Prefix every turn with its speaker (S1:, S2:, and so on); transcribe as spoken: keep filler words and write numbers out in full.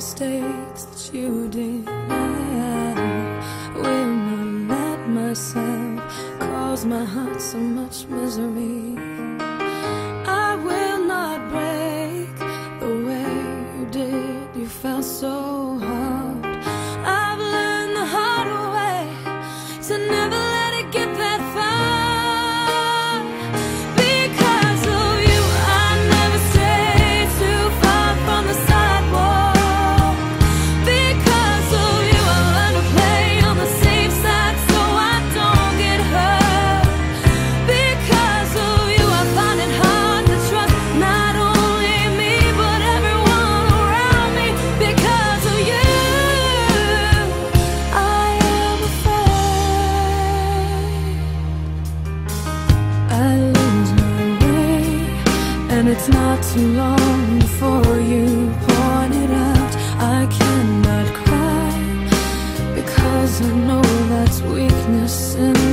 S1: mistakes that you did. I will not let myself cause my heart so much misery. I will not break the way you did. You felt so hard. I've learned the hard way to never let it get that far. Because of you, I never strayed too far from the sidewalk. Because of you, I learned to play on the safe side so I don't get hurt. Because of you, I find it hard to trust not only me but everyone around me. Because of you, I am afraid I lose my way, and it's not too long before you point it out. I cannot cry because I know that's weakness in